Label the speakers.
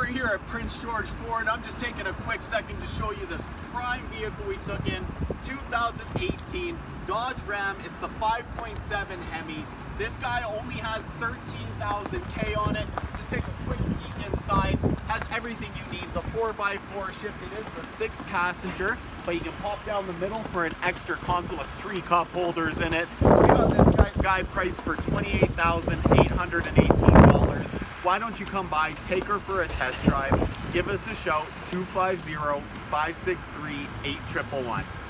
Speaker 1: We're here at Prince George Ford. I'm just taking a quick second to show you this prime vehicle we took in 2018 Dodge Ram. It's the 5.7 Hemi. This guy only has 13,000 K on it. Just take a quick peek inside. Has everything you need. The 4x4 shift. It is the 6 passenger, but you can pop down the middle for an extra console with 3 cup holders in it. We got this guy priced for $28,818. Why don't you come by, take her for a test drive, give us a shout, 250-563-8111.